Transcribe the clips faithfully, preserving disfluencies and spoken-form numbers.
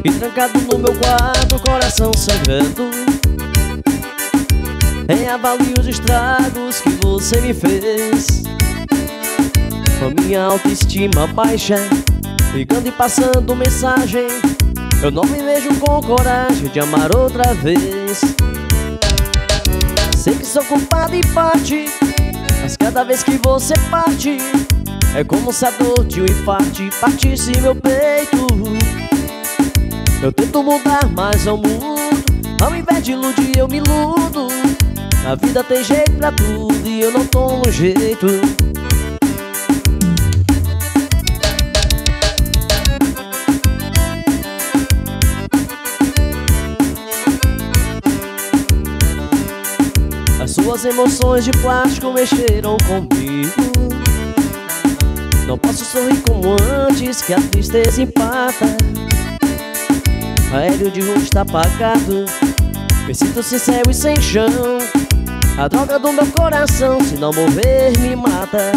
E trancado no meu quarto, coração sangrando, reavalie os estragos que você me fez. Com minha autoestima baixa, ligando e passando mensagem, eu não me vejo com coragem de amar outra vez. Sei que sou culpado em parte, mas cada vez que você parte, é como se a dor de um infarte partisse meu peito. Eu tento mudar, mas não mudo. Ao invés de iludir, eu me iludo. A vida tem jeito pra tudo e eu não tomo jeito. As suas emoções de plástico mexeram comigo. Não posso sorrir como antes, que a tristeza empata. Aéreo de rosto está apagado, me sinto sem céu e sem chão. A droga do meu coração, se não morrer, me mata.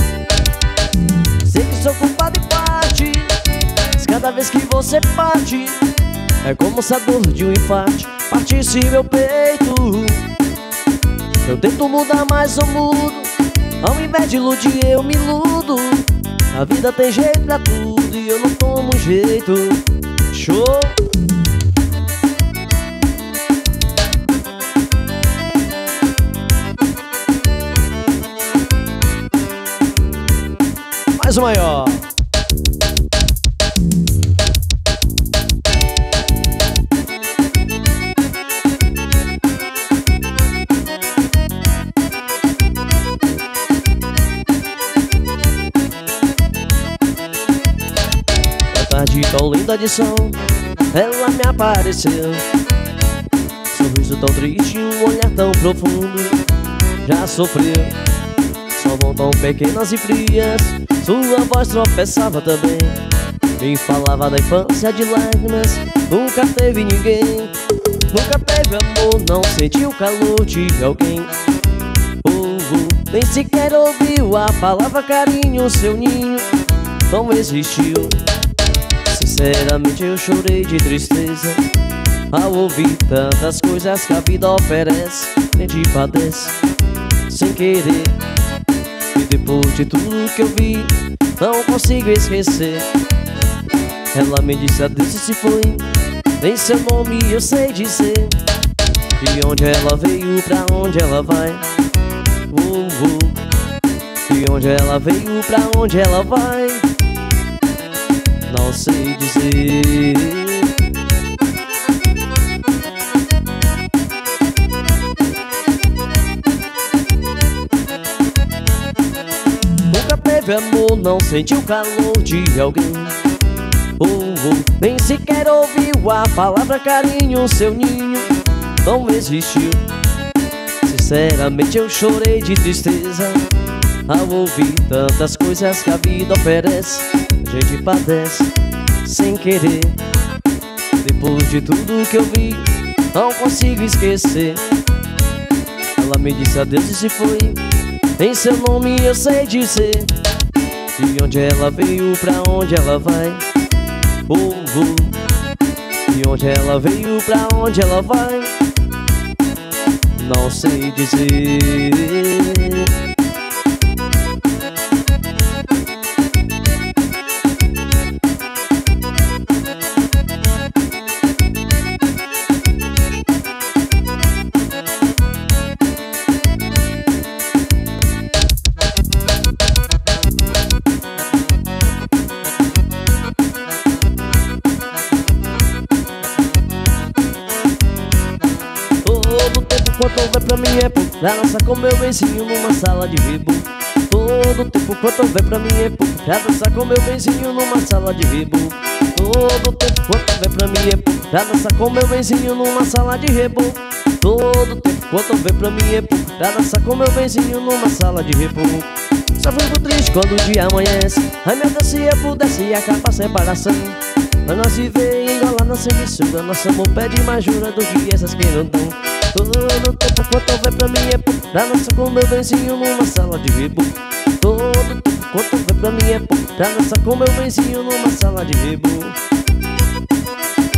Sei que sou culpado em parte, mas cada vez que você parte, é como se a dor de um infarte partisse meu peito. Eu tento mudar, mas não mudo. Ao invés de iludir, eu me iludo. A vida tem jeito pra tudo e eu não tomo jeito. Show! Mais o maior. Na tarde tão linda de sol, ela me apareceu. Sorriso tão triste, um olhar tão profundo. Já sofreu, só mão tão pequenas e frias. Sua voz tropeçava também, me falava da infância de lágrimas. Nunca teve ninguém, nunca teve amor, não sentiu o calor de alguém. Oh, oh, nem sequer ouviu a palavra carinho, seu ninho não existiu. Sinceramente eu chorei de tristeza ao ouvir tantas coisas que a vida oferece. A gente padece sem querer, e depois de tudo que eu vi, não consigo esquecer. Ela me disse adeus e se foi, nem seu nome eu sei dizer. De onde ela veio, pra onde ela vai. uh, uh. De onde ela veio, pra onde ela vai, não sei dizer. Amor, não sentiu o calor de alguém. Oh, oh, nem sequer ouviu a palavra carinho, seu ninho não existiu. Sinceramente eu chorei de tristeza ao ouvir tantas coisas que a vida oferece. A gente padece sem querer, depois de tudo que eu vi, não consigo esquecer. Ela me disse adeus e se foi, em seu nome eu sei dizer. De onde ela veio, pra onde ela vai. Oh, oh. De onde ela veio, pra onde ela vai, não sei dizer. Quanto houver pra mim é pouco pra dançar com meu benzinho numa sala de rebo. Todo tempo quanto houver pra mim é pouco pra dançar com meu benzinho numa sala de rebo. Todo tempo quanto houver pra mim é pouco pra dançar com meu benzinho numa sala de rebo. Todo tempo quanto houver pra mim é pouco pra dançar com meu benzinho numa sala de rebo. Só fico triste quando o dia amanhece. Ai meu Deus, se eu pudesse acabar a separação, pra nós viver e engolar nossa emissora. Nosso amor pede mais jura do que essas que não dão. Todo tempo quanto houver pra mim é pouco pra dançar com meu benzinho numa sala de rebo. Todo tempo quanto houver pra mim é pouco pra dançar com meu benzinho numa sala de rebo.